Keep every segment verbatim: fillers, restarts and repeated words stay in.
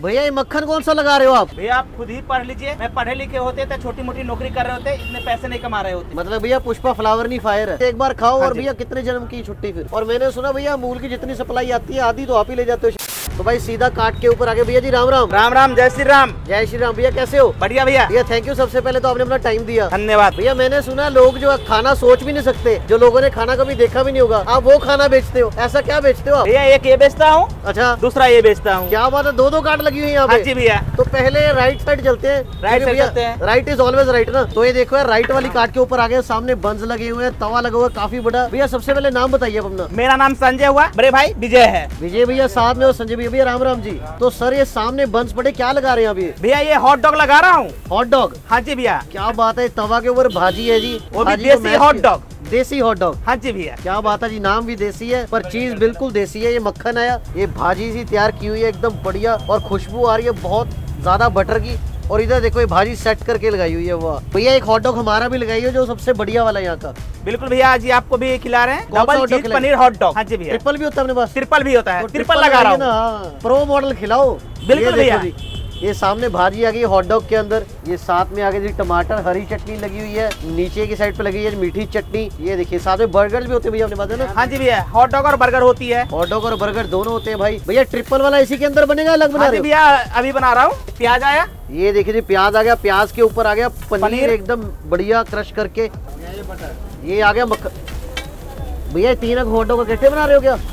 भैया ये मक्खन कौन सा लगा रहे हो आप? भैया आप खुद ही पढ़ लीजिए, मैं पढ़े लिखे होते तो छोटी मोटी नौकरी कर रहे होते, इतने पैसे नहीं कमा रहे होते। मतलब भैया पुष्पा फ्लावर नहीं फायर है। एक बार खाओ हाँ और भैया कितने जन्म की छुट्टी फिर। और मैंने सुना भैया अमूल की जितनी सप्लाई आती है आधी तो आप ही ले जाते हो। तो भाई सीधा काट के ऊपर आगे। भैया जी राम राम। राम राम, जय श्री राम। जय श्री राम। भैया कैसे हो? बढ़िया भैया। भैया थैंक यू, सबसे पहले तो आपने अपना टाइम दिया, धन्यवाद। भैया मैंने सुना लोग जो खाना सोच भी नहीं सकते, जो लोगों ने खाना कभी देखा भी नहीं होगा, आप वो खाना बेचते हो। ऐसा क्या बेचते हो आप? भैया एक ये बेचता हूँ, अच्छा दूसरा ये बेचता हूँ। क्या बात है, दो दो कार्ड लगी हुई है यहाँ हाँ पे। जी भैया। तो पहले राइट साइड चलते हैं। राइट साइड चलते हैं। राइट इज ऑलवेज राइट ना। तो ये देखो यार राइट वाली कार्ड के ऊपर आ गए, सामने बंस लगे हुए हैं, तवा लगा हुआ है काफी बड़ा। भैया सबसे पहले नाम बताइए अपना। मेरा नाम संजय हुआ, बड़े भाई विजय है। विजय भैया साथ में और संजय भैया। भैया राम राम जी। तो सर ये सामने बंस पड़े क्या लगा रहे हैं अभी? भैया ये हॉट डॉग लगा रहा हूँ। Hot dog? हाँ जी भैया। क्या बात है, तवा के ऊपर भाजी है जी, वो भी भाजी को देसी मैश हॉट किया। डॉग। देसी हॉट डॉग? हाँ जी भैया। क्या बात है जी, नाम भी देसी है पर चीज बिल्कुल देसी है। ये मक्खन आया, ये भाजी सी तैयार की हुई है एकदम बढ़िया, और खुशबू आ रही है बहुत ज्यादा बटर की। और इधर देखो ये भाजी सेट करके लगाई हुई है। वाह भैया, एक हॉट डॉग हमारा भी लगाई है जो सबसे बढ़िया वाला यहाँ का। बिल्कुल भैया, जी आपको भी खिला रहे हैं कौन सा डबल hot dog चीज खिलाएं? पनीर हॉट डॉग। हाँ जी भैया। ट्रिपल भी होता है अपने पास? ट्रिपल भी होता है, तो ट्रिपल लगा रहा हूँ ना। प्रो मॉडल खिलाओ। बिल्कुल ये देखो भैया। जी, ये सामने भाजी आ गई हॉट डॉग के अंदर, ये साथ में आगे जी टमाटर हरी चटनी लगी हुई है, नीचे की साइड पे लगी है मीठी चटनी। ये देखिए साथ में बर्गर भी होते हैं भैया अपने पास, है ना? हाँ जी भैया, हॉट डॉग और बर्गर होती है। हॉट डॉग और बर्गर दोनों होते हैं भाई। भैया ट्रिपल वाला इसी के अंदर बनेगा, अलग बना हाँ रहे जी हो? भैया, अभी बना रहा हूँ। प्याज आया, ये देखिए जी प्याज आ गया, प्याज के ऊपर आ गया पनीर, पनीर। एकदम बढ़िया क्रश करके। ये आ गया मक्खन। भैया तीन हॉट डॉग इकट्ठे बना रहे हो क्या?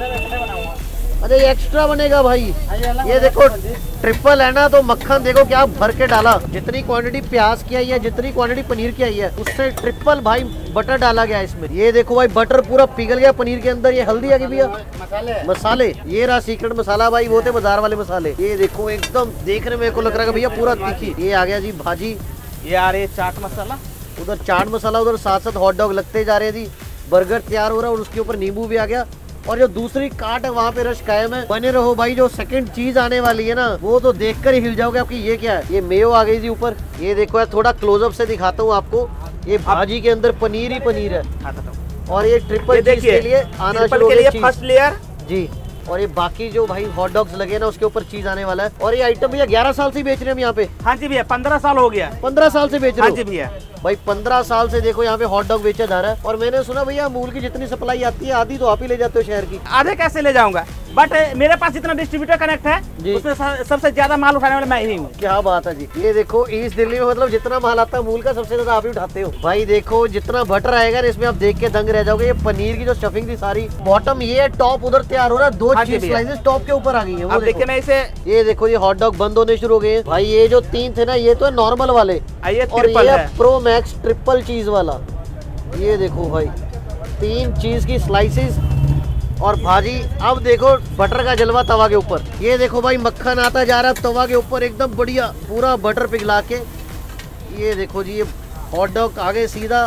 अरे ये एक्स्ट्रा बनेगा भाई। ये देखो ट्रिपल है ना, तो मक्खन देखो क्या भर के डाला। जितनी क्वांटिटी प्याज की आई है, जितनी क्वांटिटी पनीर की आई है, उससे ट्रिपल भाई बटर डाला गया इसमें। ये देखो भाई बटर पूरा पिघल गया पनीर के अंदर। ये हल्दी आ गई भैया, मसाले मसाले ये रहा सीक्रेट मसाला भाई, वो थे बाजार वाले मसाले। ये देखो एकदम देखने में को लग रहा है भैया पूरा तीखी। ये आ गया जी भाजी, ये आ रही है चाट मसाला, उधर चाट मसाला, उधर साथ साथ हॉट डॉग लगते जा रहे हैं जी। बर्गर तैयार हो रहा है और उसके ऊपर नींबू भी आ गया। और जो दूसरी काट है वहाँ पे रश कायम है। बने रहो भाई, जो सेकंड चीज आने वाली है ना, वो तो देखकर ही हिल जाओगे आपकी। ये क्या है? ये मेयो आ गई जी ऊपर। ये देखो यार थोड़ा क्लोजअप से दिखाता हूँ आपको। ये भाजी के अंदर पनीर ही पनीर है। और ये ट्रिपल चीज के लिए आना शुरू हो गई फर्स्ट लेयर जी। और ये बाकी जो भाई हॉट डॉग्स लगे ना, उसके ऊपर चीज आने वाला है। और ये आइटम भैया ग्यारह साल से बेच रहे हैं हम यहाँ पे। हाँ जी भैया, पंद्रह साल हो गया। पंद्रह साल से बेच रहे हाँ हो? जी भैया। भाई पंद्रह साल से देखो यहाँ पे हॉट डॉग बेचा जा रहा है। और मैंने सुना भैया अमूल की जितनी सप्लाई आती है आधी तो आप ही ले जाते हो शहर की। आधे कैसे ले जाऊंगा, बट मेरे पास जितना डिस्ट्रीब्यूटर कनेक्ट है उसमें सबसे ज्यादा माल उठाने वाला मैं ही हूँ। क्या बात है जी। ये देखो ईस्ट दिल्ली में मतलब जितना माल आता है अमूल का, सबसे ज्यादा आप ही उठाते हो भाई। देखो जितना बटर आएगा ना इसमें, आप देख के दंग रह जाओगे। ये पनीर की जो स्टफिंग थी सारी, बॉटम ये है, टॉप उधर तैयार हो रहा है। दो चीज स्लाइसेस टॉप के ऊपर आ गई है। वो देखिए मैं इसे, ये देखो ये हॉट डॉग बंद होने शुरू हो गए भाई। ये जो तीन थे ना, ये तो है नॉर्मल वाले, ये और ये है प्रो मैक्स ट्रिपल चीज वाला। ये देखो भाई तीन चीज की स्लाइसेस और भाजी। अब देखो बटर का जलवा तवा के ऊपर। ये देखो भाई मक्खन आता जा रहा है तवा के ऊपर एकदम बढ़िया, पूरा बटर पिघला के। ये देखो जी, ये हॉट डॉग आगे सीधा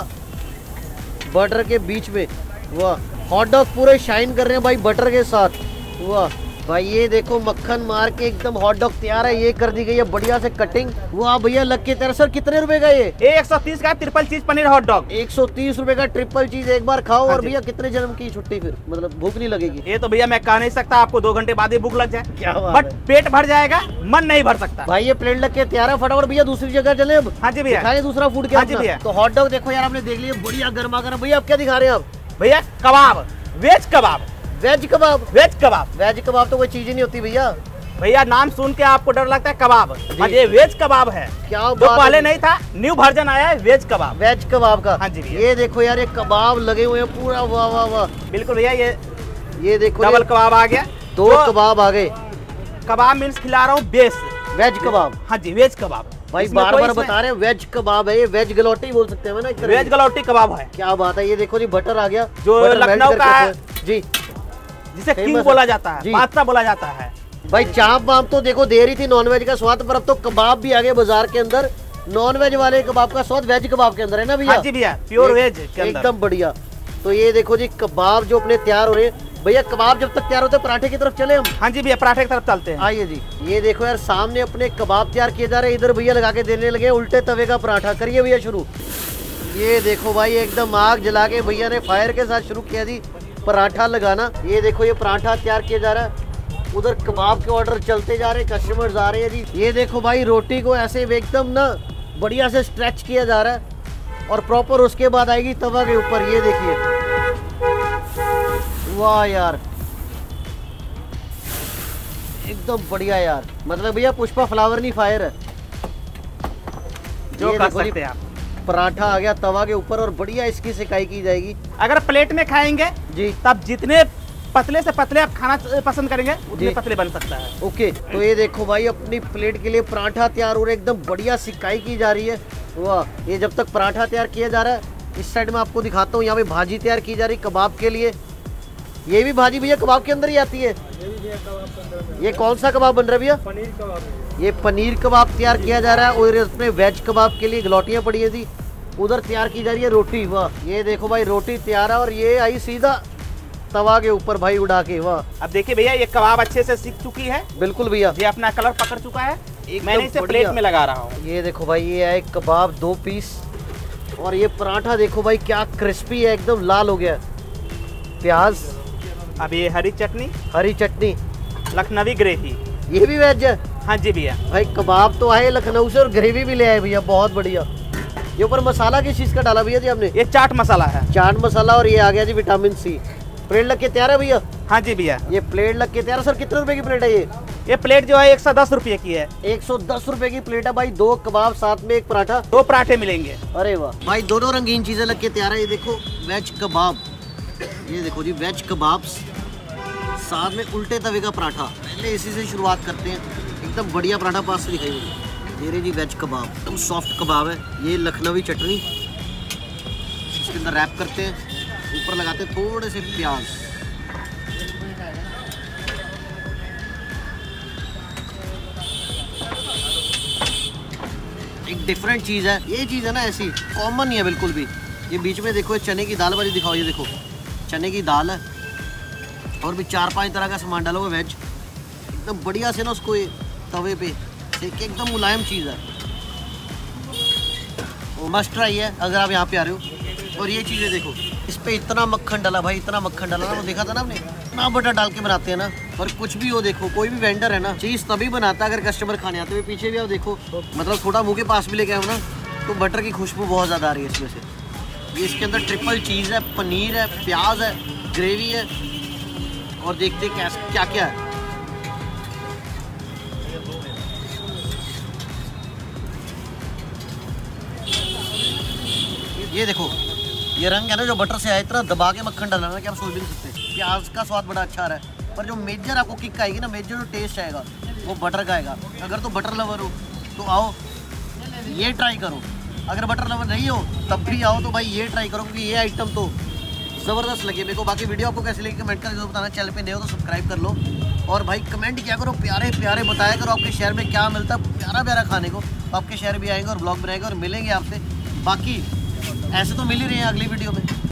बटर के बीच में। वाह, हॉट डॉग पूरे शाइन कर रहे हैं भाई बटर के साथ। वाह भाई, ये देखो मक्खन मार के एकदम हॉट डॉग तैयार है। ये कर दी गई है बढ़िया से कटिंग। वाह भैया लग के तेरा। सर कितने रुपए का ये? एक सौ तीस का ट्रिपल चीज पनीर हॉट डॉग। एक सौ तीस रुपए का ट्रिपल चीज। एक बार खाओ। और भैया कितने जन्म की छुट्टी फिर, मतलब भूख नहीं लगेगी? ये तो भैया मैं कह नहीं सकता, आपको दो घंटे बाद ही भूख लग जाए। क्या बात बट पेट भर जाएगा, मन नहीं भर सकता भाई। ये प्लेट लग के तैयार है, फटाफट भैया दूसरी जगह चले अब। हाँ जी भैया, खाए दूसरा फूड क्या? हाँ जी भैया। तो हॉट डॉग देखो यार आपने देख लिया बढ़िया गर्मा गर्म। भैया आप क्या दिखा रहे हैं? आप भैया कबाब, वेज कबाब। वेज कबाब? वेज कबाब, वेज कबाब तो कोई चीज ही नहीं होती भैया। भैया नाम सुन के आपको डर लगता है कबाब, और ये वेज कबाब है। क्या जो बात पहले है? नहीं था, न्यू वर्जन आया है वेज कबाब। वेज कबाब का? हाँ जी भैया। ये देखो यार ये कबाब लगे हुए हैं पूरा। वाह वाह वाह। बिल्कुल भैया, ये ये देखो डबल कबाब आ गया। दो कबाब आ गए। कबाब मीन्स खिला रहा हूँ बेस वेज कबाब। हाँ जी, वेज कबाब भाई बार बार बता रहे हैं वेज कबाब है। ये वेज गलौटी बोल सकते हैं ना, एक तरह वेज गलौटी कबाब है। क्या बात है। ये देखो जी बटर आ गया, जो लखनऊ का है जी, जिसे किंग बोला जाता है, बादशाह बोला जाता है भाई। चाप वाप तो देखो दे रही थी नॉनवेज का स्वाद, पर अब तो कबाब भी आ गए बाजार के अंदर। नॉनवेज वाले कबाब का स्वाद वेज कबाब के अंदर है ना भैया? हाँ जी भैया, प्योर वेज एकदम बढ़िया। तो ये देखो जी कबाब जो अपने तैयार हो रहे हैं। भैया कबाब जब तक तैयार होते हैं पराठे की तरफ चले हम। हाँ जी भैया, पराठे की तरफ चलते हैं। आइए जी। ये देखो यार सामने अपने कबाब तैयार किए जा रहे हैं। इधर भैया लगा के देने लगे उल्टे तवे का पराठा। करिए भैया शुरू। ये देखो भाई एकदम आग जला के भैया ने फायर के साथ शुरू किया जी पराठा लगाना। ये देखो ये पराठा तैयार किया जा रहा है। उधर कबाब के ऑर्डर चलते जा रहे, कस्टमर्स आ रहे हैं जी। ये देखो भाई रोटी को ऐसे एकदम ना बढ़िया से स्ट्रेच किया जा रहा है और प्रॉपर उसके बाद आएगी तवा के ऊपर। ये देखिए, वाह यार एकदम बढ़िया यार। मतलब भैया पुष्पा फ्लावर नहीं फायर है जो कर सकते हैं आप। पराठा आ गया तवा के ऊपर और बढ़िया इसकी सिकाई की जाएगी। अगर प्लेट में खाएंगे जी तब जितने पतले से पतले आप खाना पसंद करेंगे उतने पतले बन सकता है। ओके, तो ये देखो भाई अपनी प्लेट के लिए पराठा तैयार हो रहा है, एकदम बढ़िया सिकाई की जा रही है। वाह, ये जब तक पराठा तैयार किया जा रहा है इस साइड में आपको दिखाता हूँ, यहाँ पे भाजी तैयार की जा रही कबाब के लिए। ये भी भाजी भैया कबाब के अंदर ही आती है। ये कौन सा कबाब बन रहा है भैया? पनीर कबाब। ये पनीर कबाब तैयार किया जा रहा है और इसमें वेज कबाब के लिए गलौटियाँ पड़ी है थी, उधर तैयार की जा रही है रोटी। वाह, ये देखो भाई रोटी तैयार है और ये आई सीधा तवा के ऊपर भाई उड़ा के। वाह, अब देखिए भैया ये कबाब अच्छे से सीख चुकी है। बिल्कुल भैया, ये अपना कलर पकड़ चुका है। मैंने इसे प्लेट में लगा रहा हूँ। ये देखो भाई ये है कबाब दो पीस और ये पराठा देखो भाई क्या क्रिस्पी है, एकदम लाल हो गया। प्याज, अब ये हरी चटनी, हरी चटनी, लखनवी ग्रेवी, ये भी वेज है। हाँ जी भैया। भाई कबाब तो आए लखनऊ से और ग्रेवी भी ले आए भैया, बहुत बढ़िया। ये ऊपर मसाला किस चीज़ का डाला भैया जी आपने? ये चाट मसाला है। चाट मसाला और ये आ गया जी विटामिन सी। प्लेट लग के तैयार है भैया? हाँ जी भैया, ये प्लेट लग के तैयार है। सर कितने रुपए की प्लेट है ये? ये प्लेट जो है एक सौ दस रुपये की है। एक सौ दस रुपए की प्लेट है भाई, दो कबाब साथ में एक पराठा, दो पराठे मिलेंगे। अरे वाह भाई, दोनों रंगीन चीजें लग के तैयार है। ये देखो वेज कबाब, ये देखो जी वेज कबाब साथ में उल्टे तवे का पराठा। पहले इसी से शुरुआत करते हैं, एकदम बढ़िया पराठा पास से दिखाई मुझे। ये रही जी वेज कबाब, एकदम सॉफ्ट कबाब है। ये लखनवी चटनी इसके अंदर रैप करते हैं, ऊपर लगाते हैं थोड़े से प्याज। एक डिफरेंट चीज़ है ये, चीज़ है ना ऐसी कॉमन नहीं है बिल्कुल भी। ये बीच में देखो चने की दाल वाली दिखाओ, ये देखो चने की दाल है और भी चार पांच तरह का सामान डालो वेज, एकदम बढ़िया से ना उसको ये तवे पे सेक के, एकदम मुलायम चीज़ है। मस्ट ट्राई है अगर आप यहाँ पे आ रहे हो। और ये चीज़ें देखो, इस पे इतना मक्खन डाला भाई, इतना मक्खन डाला ना, वो देखा था ना आपने, इतना बटर डाल के बनाते हैं ना। और कुछ भी हो देखो, कोई भी वेंडर है ना चीज़ तभी बनाता है अगर कस्टमर खाने आते हुए। पीछे भी आप देखो, मतलब थोड़ा मुँह के पास भी लेके आए हो ना तो बटर की खुशबू बहुत ज़्यादा आ रही है इसमें से। ये इसके अंदर ट्रिपल चीज़ है, पनीर है, प्याज है, ग्रेवी है और देखते क्या क्या क्या है। ये देखो ये रंग है ना जो बटर से आया, इतना दबा के मक्खन डाला ना कि आप सोच भी नहीं सकते। प्याज का स्वाद बड़ा अच्छा आ रहा है, पर जो मेजर आपको किक आएगी ना, मेजर जो टेस्ट आएगा वो बटर का आएगा। अगर तो बटर लवर हो तो आओ ये ट्राई करो, अगर बटर लवर नहीं हो तब भी आओ तो भाई ये ट्राई करो, क्योंकि ये आइटम तो ज़बरदस्त लगे मेरे को। बाकी वीडियो आपको कैसे लगी कमेंट करके जरूर बताना। चैनल पे नए हो तो सब्सक्राइब कर लो और भाई कमेंट क्या करो, प्यारे प्यारे बताया करो आपके शहर में क्या मिलता है प्यारा प्यारा खाने को। तो आपके शहर भी आएंगे और ब्लॉग बनाएंगे और मिलेंगे आपसे। बाकी ऐसे तो मिल ही रहे हैं अगली वीडियो में।